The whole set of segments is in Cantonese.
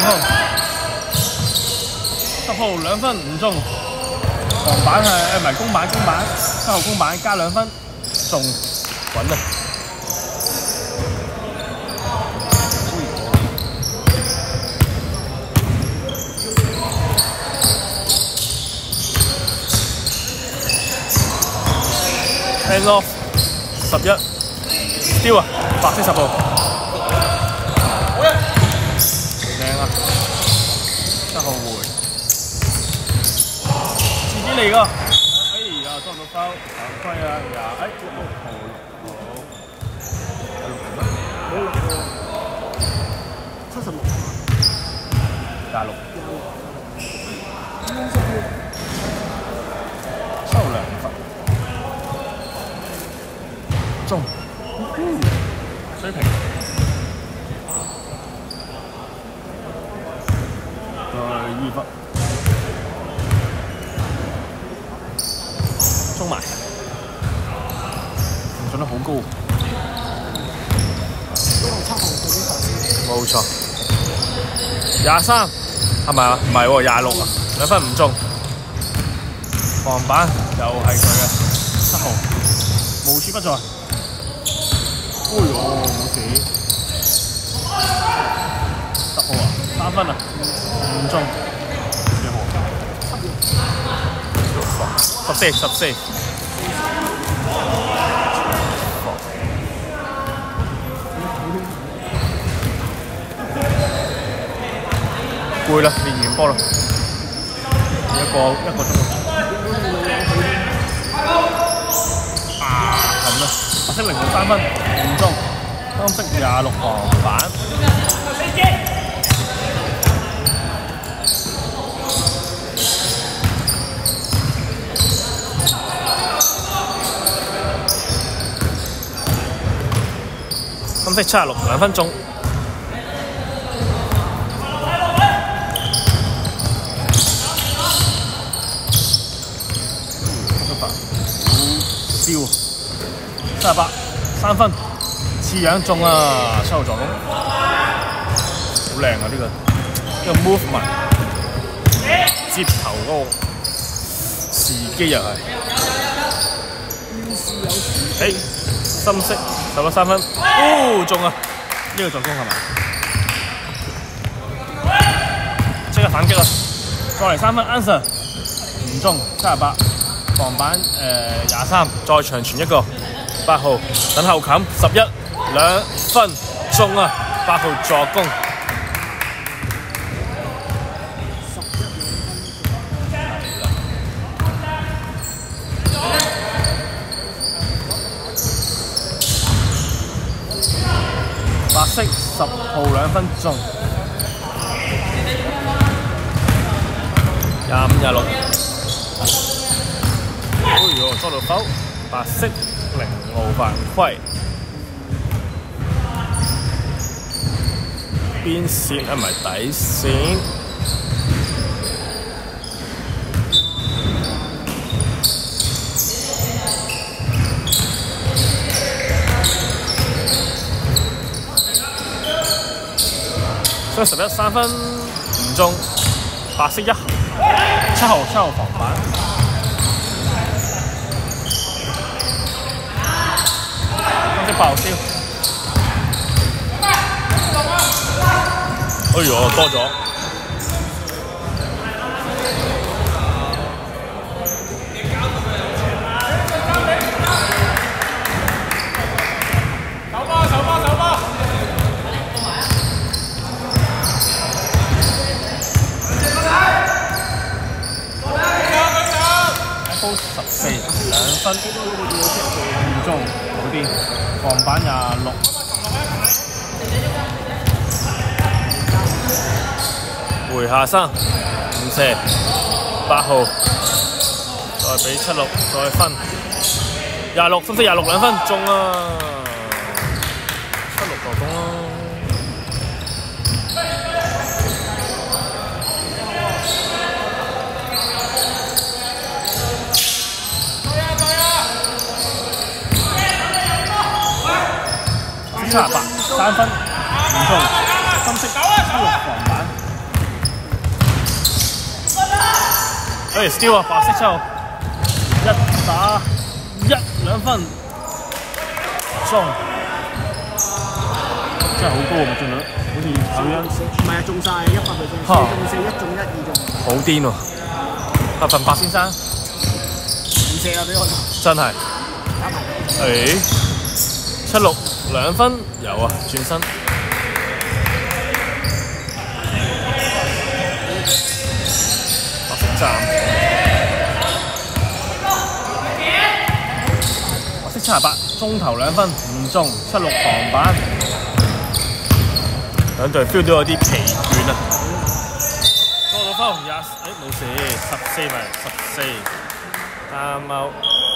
10號2分唔中，防板係唔係公板7號公板加2分中滾啊！Hand off 11 steal 啊，白色10號。 7號回，自己嚟㗎。哎呀，捉到包，犯規啊！6號76 26 抽2分，中，水平。 2分，衝埋，準得好高，冇錯。23係咪啊？唔係喎，26啊，2分唔中。防板又係佢嘅7號，無處不在。哎呦，冇事。10號啊，3分啊！ 唔中，幾號？14。攰啦，練完波啦，一個鐘。咁啦，白色0號3分，唔中，金色26防板。 金色76 2分鐘，燒78 3分，似樣中啊！7號助攻，好靚啊！呢個 movement 接頭嗰個時機又係，深色。 11 3分，哦中啊！呢個助攻係咪？即刻反擊啦！再嚟3分 answer， 唔中78，防板23，再長傳一個8號等後冚11 2分中啊！8號助攻。 白色10號2分中，25 26。哎呦，捉到包！白色0號犯規，邊線啊，唔係底線。11 3分唔中，白色7號防板，金色8號燒，哎呦多咗。14 2分唔中，好啲，防板26。回下生5射8號，再俾76，再分26，深色26 2分中啊！76助攻啦。 78 3分唔中，深色76防板 steal 啊，白色7號1打1 2分中，真係好高啊！命中率，好似咁樣。 唔係啊，中晒100%，4中4，1中1，2中。 好癲喎！100%先生， 唔射啦俾我。 真係。76 2分有啊，轉身。白色站。白色78，中投2分唔中，76防板。兩隊 feel 到有啲疲倦啊！多到分20，冇事，14咪14，啱out。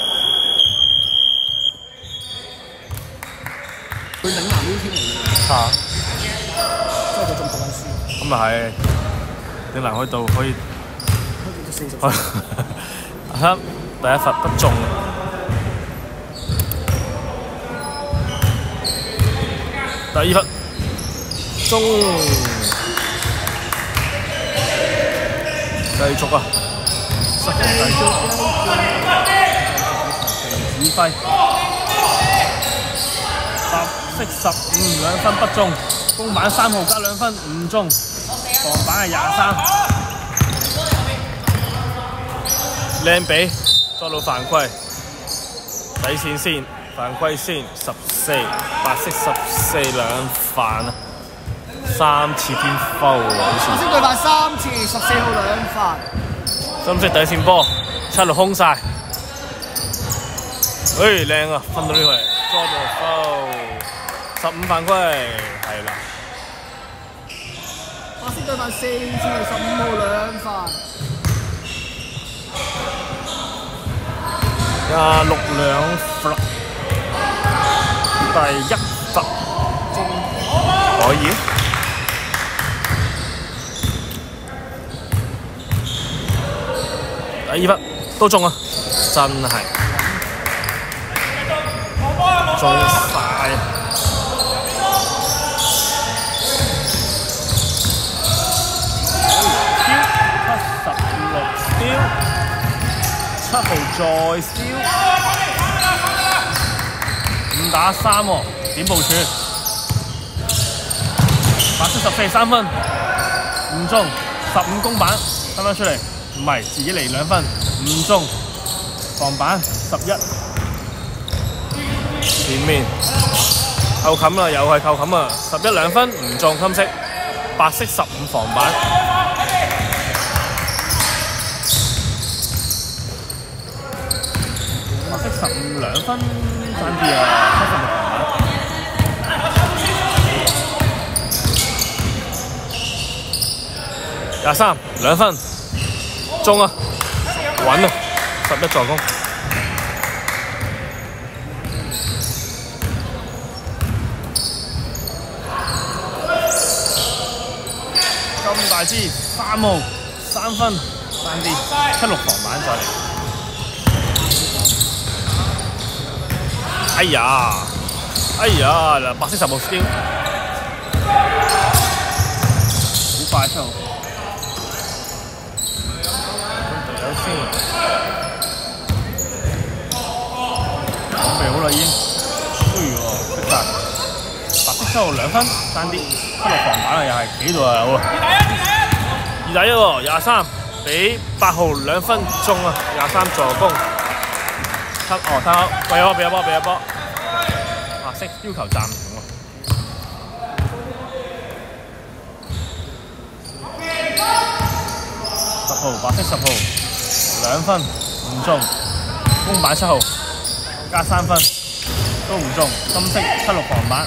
佢嶺南 U 添嚟嘅。 嚇！ 即係佢仲讀緊書。 咁又係，嶺南去到可以。40。第一罰不中。第二罰。中，繼續啊！失球繼續，指揮，白色15 2分不中，公板3號加2分唔中，防板係23，靚比捉到犯規，底線先，犯規先14，白色14 2犯啊！3次偏 foul 喎，好似。 白色對犯3次，14號2犯。 深色底線波，76空晒。靚啊，分到呢個嚟，捉到 foul，15犯規，係啦。 白色對犯4次，15號2犯。 26 2罰，第1罰中可以。第2罰都中啊！真係中晒。76 steal， 7號再 steal， 5打3喎，點部署？白色14 3分，唔中，15公板，分返出嚟。唔係，自己嚟2分，唔中，防板11，前面扣冚啦，又係扣冚啊！11 2分，唔中，金色，白色15防板，白色15 2分，爭啲啊！76防板，23 2分。中啊，穩啊，11助攻。咁大支3號3分，爭啲76防板再嚟。哎呀，嗱，白色10號 steal， 好快出。準備好啦已經，識晒。白色7號2分，爭啲76防板啊，又係企度啊有啊。2打1喎，23俾8號2分中啊，23助攻。睇下，俾一波。白色要求暫停喎。10號，白色10號。2分唔中，公板7號加3分都唔中，金色76防板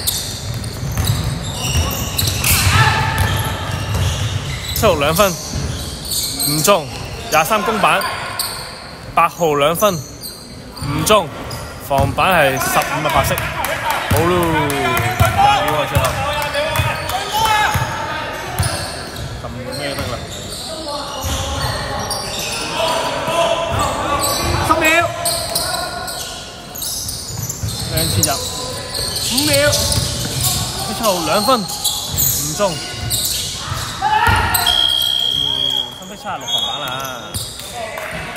，76 2分唔中，23公板8號2分唔中，防板係15嘅白色，好咯，8秒啊最後，撳咩得啦？10秒，兩次入，5秒，7號2分唔中，深色 76防板啦。